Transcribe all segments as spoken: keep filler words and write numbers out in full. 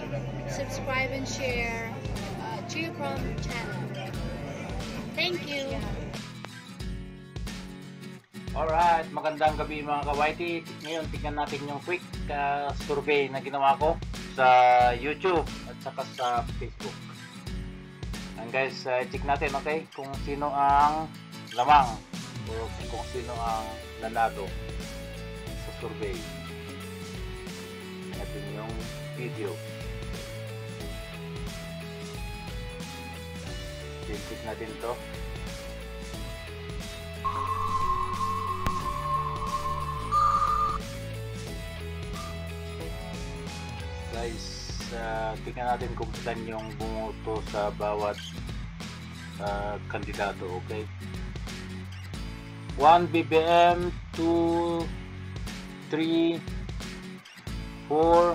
subscribe and share uh, Geocrom channel. Thank you. Alright, magandang gabi mga kawaiti. Ngayon tingnan natin yung quick uh, survey na ginawa ko sa YouTube at saka sa Facebook. And guys, uh, check natin, okay, kung sino ang lamang o kung sino ang nanalo sa survey. Natin yung video. Check natin to. Guys, uh, tingnan natin kung saan yung bumoto sa bawat uh, kandidato, okay? one B B M, two, three, four,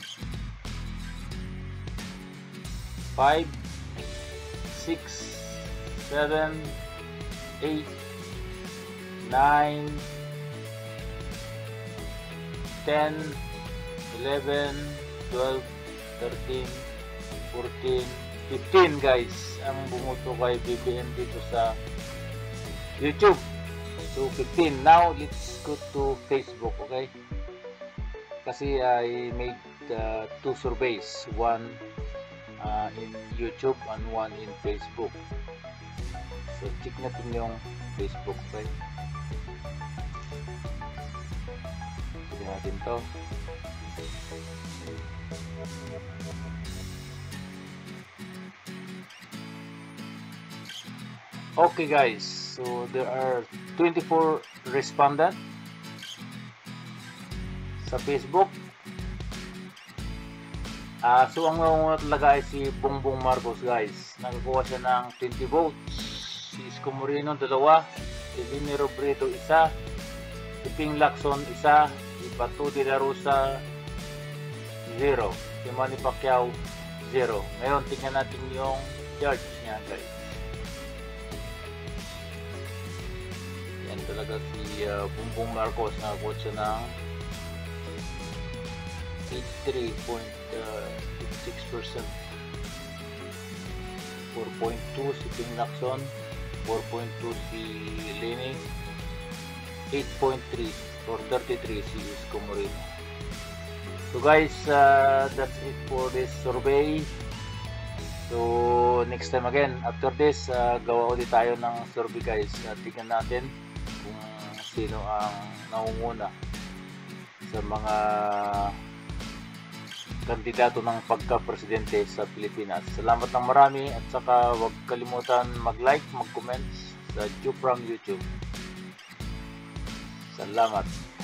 five, six, seven, eight, nine, ten, eleven, twelve, thirteen, fourteen, fifteen guys ang bumuto kay B B M dito sa YouTube. So fifteen. Now let's go to Facebook, okay? Kasi I made uh, two surveys, one uh, in YouTube and one in Facebook. So check natin yung Facebook, okay? Check natin to. Okay guys, so there are twenty-four respondents sa Facebook. Uh, so ang nangunguna talaga ay si Bongbong Marcos guys. Nakakuha siya ng twenty votes. Si Isko Moreno dalawa, si Lini Robredo isa, si Ping Lacson isa, si Bato de la Rosa zero, si Manny Pacquiao zero. Ngayon tingnan natin yung judge niya guys. Yan talaga si uh, Bongbong Marcos, nakakuha siya ng eighty-three point six percent. four point two si Ping Lacson, four point two si Lini, eight point three or thirty-three si Isko Moreno. So guys, uh, that's it for this survey. So next time again, after this, uh, gawa ulit tayo ng survey guys. Uh, tingnan natin kung sino ang nangunguna sa mga kandidato ng pagka-presidente sa Pilipinas. Salamat ng marami at saka huwag kalimutan mag-like, mag-comment sa Geocrom YouTube. Salamat.